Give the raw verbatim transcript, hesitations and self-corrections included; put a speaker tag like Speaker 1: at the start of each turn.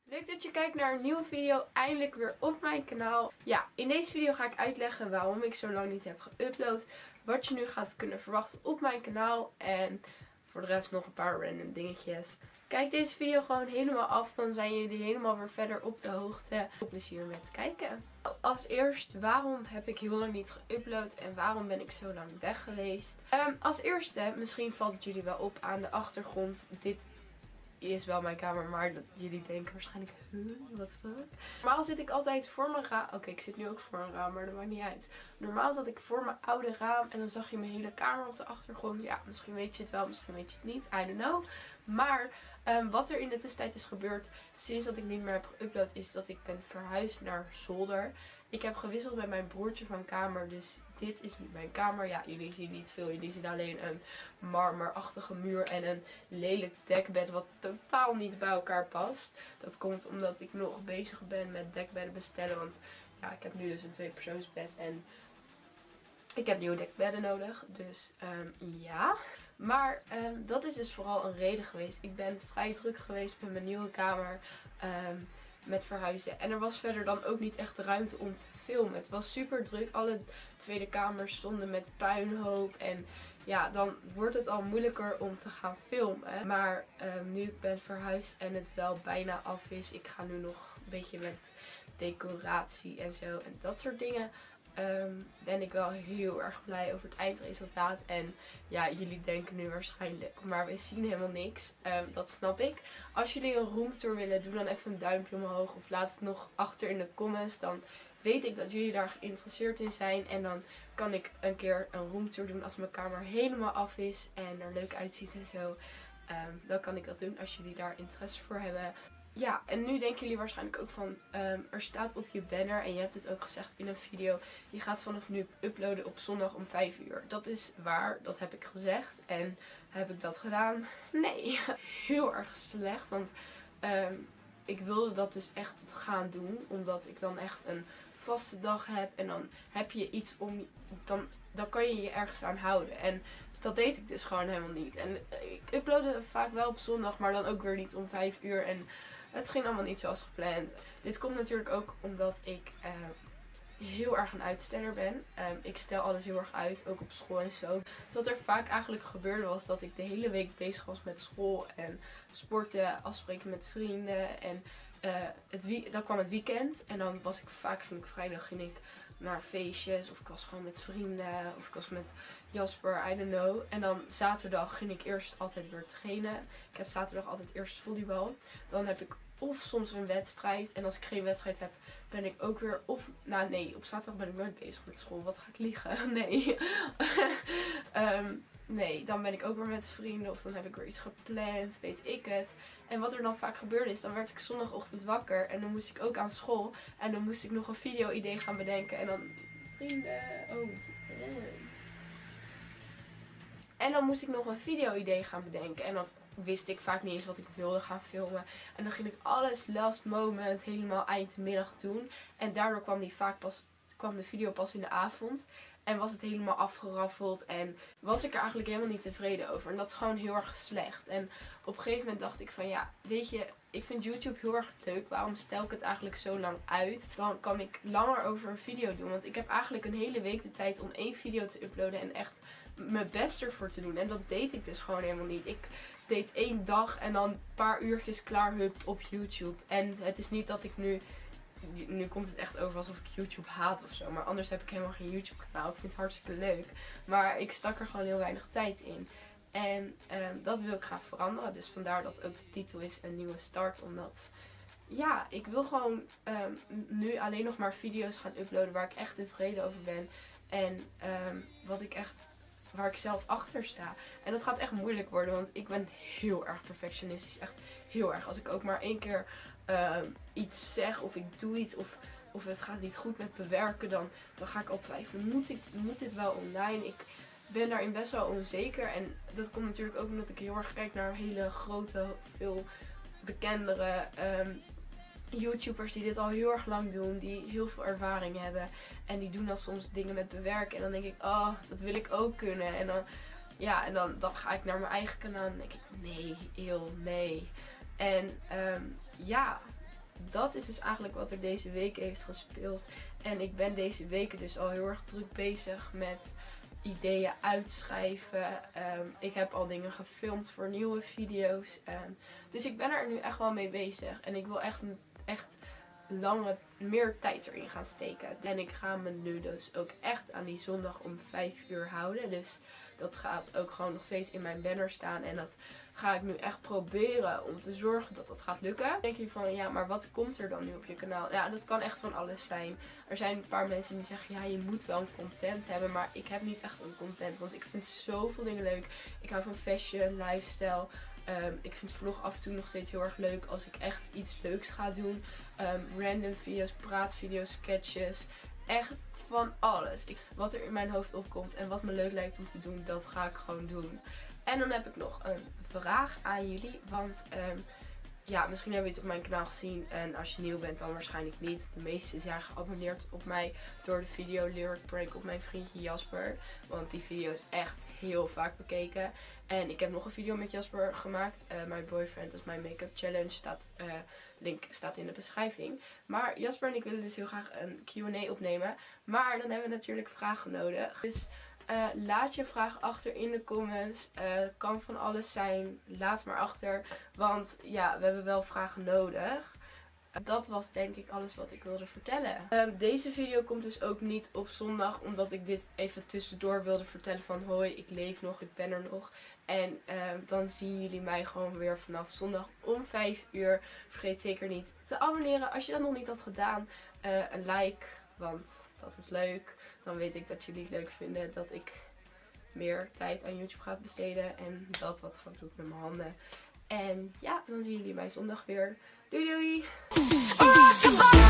Speaker 1: Leuk dat je kijkt naar een nieuwe video, eindelijk weer op mijn kanaal. Ja, in deze video ga ik uitleggen waarom ik zo lang niet heb geüpload. Wat je nu gaat kunnen verwachten op mijn kanaal. En voor de rest nog een paar random dingetjes. Kijk deze video gewoon helemaal af, dan zijn jullie helemaal weer verder op de hoogte. Veel plezier met kijken. Als eerst, waarom heb ik heel lang niet geüpload en waarom ben ik zo lang weg geweest? Um, als eerste, misschien valt het jullie wel op aan de achtergrond. Dit is wel mijn kamer, maar dat jullie denken waarschijnlijk, huh, wat fuck? Normaal zit ik altijd voor mijn raam. Oké, okay, ik zit nu ook voor een raam, maar dat maakt niet uit. Normaal zat ik voor mijn oude raam en dan zag je mijn hele kamer op de achtergrond. Ja, misschien weet je het wel, misschien weet je het niet. I don't know. Maar um, wat er in de tussentijd is gebeurd sinds dat ik niet meer heb geüpload is dat ik ben verhuisd naar zolder. Ik heb gewisseld met mijn broertje van kamer, dus dit is niet mijn kamer. Ja, jullie zien niet veel. Jullie zien alleen een marmerachtige muur en een lelijk dekbed wat totaal niet bij elkaar past. Dat komt omdat ik nog bezig ben met dekbedden bestellen, want ja, ik heb nu dus een tweepersoonsbed en ik heb nieuwe dekbedden nodig, dus um, ja. Maar um, dat is dus vooral een reden geweest. Ik ben vrij druk geweest met mijn nieuwe kamer. Um, Met verhuizen. En er was verder dan ook niet echt ruimte om te filmen. Het was super druk. Alle Tweede Kamers stonden met puinhoop. En ja, dan wordt het al moeilijker om te gaan filmen. Maar um, nu ik ben verhuisd en het wel bijna af is. Ik ga nu nog een beetje met decoratie en zo. En dat soort dingen. Um, ben ik wel heel erg blij over het eindresultaat. En ja, jullie denken nu waarschijnlijk, maar we zien helemaal niks. Um, dat snap ik. Als jullie een roomtour willen, doe dan even een duimpje omhoog. Of laat het nog achter in de comments. Dan weet ik dat jullie daar geïnteresseerd in zijn. En dan kan ik een keer een roomtour doen als mijn kamer helemaal af is. En er leuk uitziet en zo. Um, dan kan ik dat doen als jullie daar interesse voor hebben. Ja, en nu denken jullie waarschijnlijk ook van, um, er staat op je banner, en je hebt het ook gezegd in een video, je gaat vanaf nu uploaden op zondag om vijf uur. Dat is waar, dat heb ik gezegd. En heb ik dat gedaan? Nee, heel erg slecht, want um, ik wilde dat dus echt gaan doen, omdat ik dan echt een vaste dag heb en dan heb je iets om, dan, dan kan je je ergens aan houden. En dat deed ik dus gewoon helemaal niet. En ik uploadde vaak wel op zondag, maar dan ook weer niet om vijf uur. En het ging allemaal niet zoals gepland. Dit komt natuurlijk ook omdat ik uh, heel erg een uitsteller ben. Um, ik stel alles heel erg uit, ook op school en zo. Dus wat er vaak eigenlijk gebeurde was dat ik de hele week bezig was met school en sporten, afspreken met vrienden. En uh, het wie dan kwam het weekend en dan was ik vaak, ging ik vrijdag ging ik naar feestjes of ik was gewoon met vrienden of ik was met Jasper, I don't know. En dan zaterdag ging ik eerst altijd weer trainen. Ik heb zaterdag altijd eerst volleybal. Dan heb ik of soms een wedstrijd. En als ik geen wedstrijd heb, ben ik ook weer of... Nou nee, op zaterdag ben ik nooit bezig met school. Wat ga ik liegen? Nee. um, nee, dan ben ik ook weer met vrienden. Of dan heb ik weer iets gepland. Weet ik het. En wat er dan vaak gebeurde is, dan werd ik zondagochtend wakker. En dan moest ik ook aan school. En dan moest ik nog een video-idee gaan bedenken. En dan... Vrienden... Oh. En dan moest ik nog een video-idee gaan bedenken. En dan wist ik vaak niet eens wat ik wilde gaan filmen. En dan ging ik alles last moment helemaal eind middag doen. En daardoor kwam, die vaak pas, kwam de video pas in de avond. En was het helemaal afgeraffeld. En was ik er eigenlijk helemaal niet tevreden over. En dat is gewoon heel erg slecht. En op een gegeven moment dacht ik van ja, weet je, ik vind YouTube heel erg leuk. Waarom stel ik het eigenlijk zo lang uit? Dan kan ik langer over een video doen. Want ik heb eigenlijk een hele week de tijd om één video te uploaden. En echt mijn best ervoor te doen. En dat deed ik dus gewoon helemaal niet. Ik deed één dag en dan een paar uurtjes klaar hup op YouTube. En het is niet dat ik nu... Nu komt het echt over alsof ik YouTube haat of zo. Maar anders heb ik helemaal geen YouTube kanaal. Ik vind het hartstikke leuk. Maar ik stak er gewoon heel weinig tijd in. En um, dat wil ik gaan veranderen. Dus vandaar dat ook de titel is een nieuwe start. Omdat... Ja, ik wil gewoon um, nu alleen nog maar video's gaan uploaden waar ik echt tevreden over ben. En um, wat ik echt... waar ik zelf achter sta. En dat gaat echt moeilijk worden, want ik ben heel erg perfectionistisch. Echt heel erg. Als ik ook maar één keer uh, iets zeg of ik doe iets of, of het gaat niet goed met bewerken, dan, dan ga ik al twijfelen. Moet, ik, moet dit wel online? Ik ben daarin best wel onzeker. En dat komt natuurlijk ook omdat ik heel erg kijk naar hele grote, veel bekendere... Um, YouTubers die dit al heel erg lang doen, die heel veel ervaring hebben en die doen dan soms dingen met bewerken en dan denk ik, oh, dat wil ik ook kunnen. En dan, ja, en dan, dan ga ik naar mijn eigen kanaal en denk ik, nee, eeuw, nee. En um, ja, dat is dus eigenlijk wat er deze week heeft gespeeld. En ik ben deze weken dus al heel erg druk bezig met ideeën uitschrijven. Um, ik heb al dingen gefilmd voor nieuwe video's. Um, dus ik ben er nu echt wel mee bezig. En ik wil echt, echt langer, meer tijd erin gaan steken. En ik ga me nu dus ook echt aan die zondag om vijf uur houden. Dus dat gaat ook gewoon nog steeds in mijn banner staan. En dat ga ik nu echt proberen om te zorgen dat dat gaat lukken. Dan denk je van, ja, maar wat komt er dan nu op je kanaal? Ja, dat kan echt van alles zijn. Er zijn een paar mensen die zeggen, ja, je moet wel een content hebben. Maar ik heb niet echt een content, want ik vind zoveel dingen leuk. Ik hou van fashion, lifestyle. Um, ik vind vlog af en toe nog steeds heel erg leuk als ik echt iets leuks ga doen. Um, random video's, praatvideo's, sketches. Echt van alles. Ik, wat er in mijn hoofd opkomt en wat me leuk lijkt om te doen, dat ga ik gewoon doen. En dan heb ik nog een vraag aan jullie. Want um, ja, misschien hebben jullie het op mijn kanaal gezien. En als je nieuw bent dan waarschijnlijk niet. De meesten zijn geabonneerd op mij door de video Lyric Prank op mijn vriendje Jasper. Want die video is echt heel vaak bekeken. En ik heb nog een video met Jasper gemaakt. Uh, My Boyfriend is mijn make-up challenge. Staat, uh, link staat in de beschrijving. Maar Jasper en ik willen dus heel graag een Q en A opnemen. Maar dan hebben we natuurlijk vragen nodig. Dus uh, laat je vraag achter in de comments. Uh, kan van alles zijn. Laat maar achter. Want ja, we hebben wel vragen nodig. Dat was denk ik alles wat ik wilde vertellen. Um, deze video komt dus ook niet op zondag. Omdat ik dit even tussendoor wilde vertellen van hoi, ik leef nog, ik ben er nog. En um, dan zien jullie mij gewoon weer vanaf zondag om vijf uur. Vergeet zeker niet te abonneren als je dat nog niet had gedaan. Uh, een like, want dat is leuk. Dan weet ik dat jullie het leuk vinden dat ik meer tijd aan YouTube ga besteden. En dat wat ik doe met mijn handen. En ja, dan zien jullie mij zondag weer. Doei doei!